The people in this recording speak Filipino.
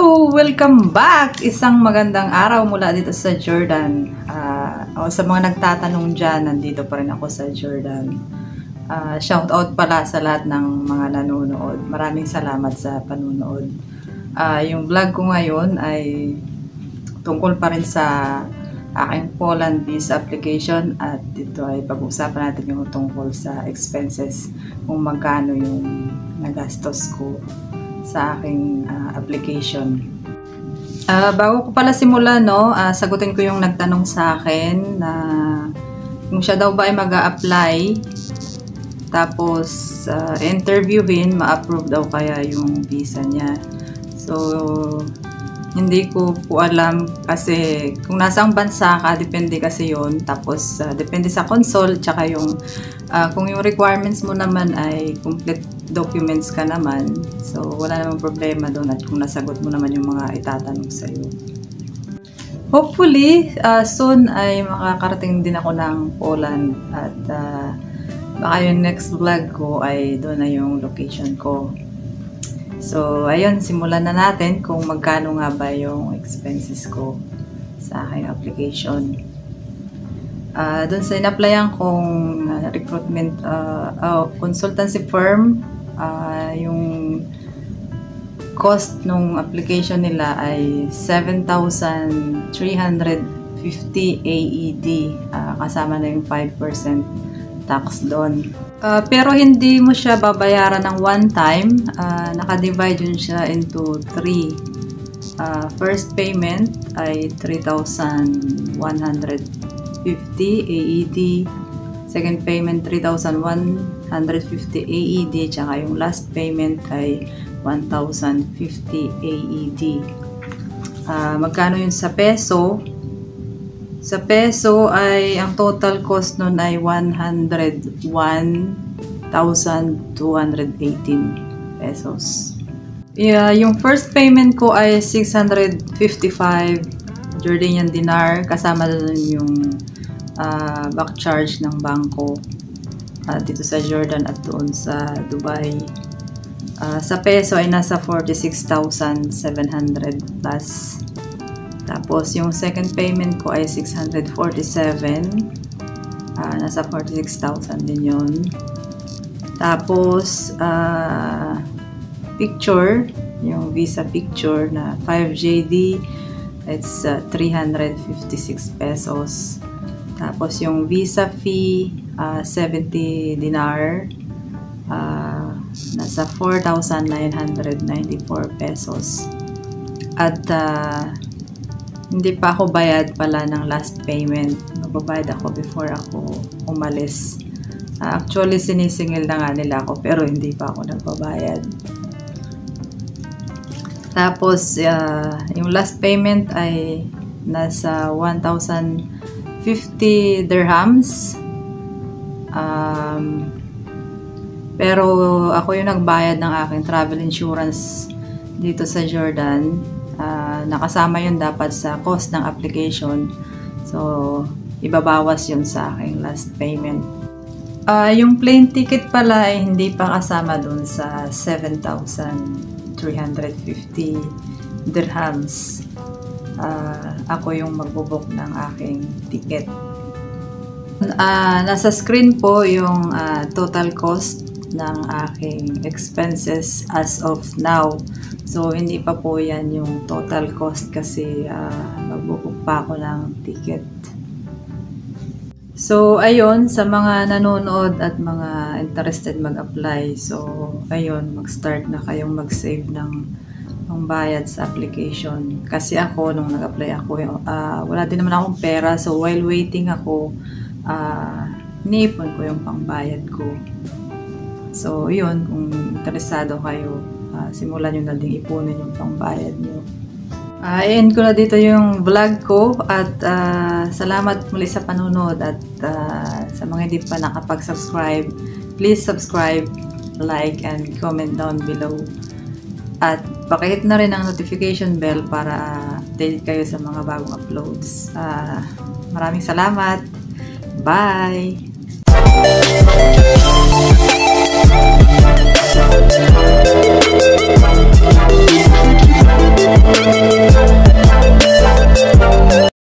Hello! Welcome back! Isang magandang araw mula dito sa Jordan. Sa mga nagtatanong dyan, nandito pa rin ako sa Jordan. Shout out pala sa lahat ng mga nanonood. Maraming salamat sa panunood. Yung vlog ko ngayon ay tungkol pa rin sa aking Poland visa application at dito ay pag-uusapan natin yung tungkol sa expenses, kung magkano yung nagastos ko sa aking application. Bago ko pala simula, sagutin ko yung nagtanong sa akin na kung siya daw ba ay mag-a-apply tapos interviewin, ma-approve daw kaya yung visa niya. So, hindi ko po alam kasi kung nasang bansa ka, depende kasi yon. Tapos, depende sa console, tsaka yung kung yung requirements mo naman ay complete documents ka naman, so wala namang problema doon at kung nasagot mo naman yung mga itatanong sa'yo. Hopefully, soon ay makakarating din ako ng Poland at baka yung next vlog ko ay doon na yung location ko. So, ayun, simulan na natin kung magkano nga ba yung expenses ko sa aking application. Doon sa in-applyan kong recruitment consultancy firm, yung cost nung application nila ay 7,350 AED, kasama na yung 5% tax doon. Pero hindi mo siya babayaran ng one time, naka-divide yun siya into 3. First payment ay 3,150 AED, second payment 3,150 AED, tsaka yung last payment ay 1,050 AED. Magkano yun sa peso? Sa peso ay ang total cost nun ay 101,218 pesos. Yung first payment ko ay 655 Jordanian dinar, kasama doon yung back charge ng bangko dito sa Jordan at doon sa Dubai. Sa peso ay nasa 46,700 plus. Tapos yung second payment ko ay 647, nasa 46,000 din yun. Tapos picture, yung visa picture na 5JD, it's 356 pesos. Tapos yung visa fee, 70 dinar, nasa 4,994 pesos. At hindi pa ako bayad pala ng last payment. Magbabayad ako before ako umalis. Actually, sinisingil na nga nila ako pero hindi pa ako nagbabayad. Tapos, yung last payment ay nasa 1,050 dirhams. Pero ako yung nagbayad ng aking travel insurance dito sa Jordan. Nakasama yun dapat sa cost ng application. So, ibabawas yun sa aking last payment. Yung plane ticket pala ay hindi pa kasama dun sa 7,350 dirhams. Ako yung magbubook ng aking ticket. Nasa screen po yung total cost ng aking expenses as of now. So, hindi pa po yan yung total cost kasi magbubook pa ako ng ticket. So, ayun, sa mga nanonood at mga interested mag-apply. So, ayun, mag-start na kayong mag-save ng bayad sa application. Kasi ako, nung nag-apply ako, wala din naman akong pera. So, while waiting ako, iniipon ko yung pangbayad ko. So, yun, kung interesado kayo, simulan nyo na din ipunin yung pangbayad nyo. I-end ko na dito yung vlog ko at salamat muli sa panunod at sa mga hindi pa nakapag-subscribe, please subscribe, like, and comment down below. At pakihit na rin ang notification bell para update kayo sa mga bagong uploads. Maraming salamat! Bye!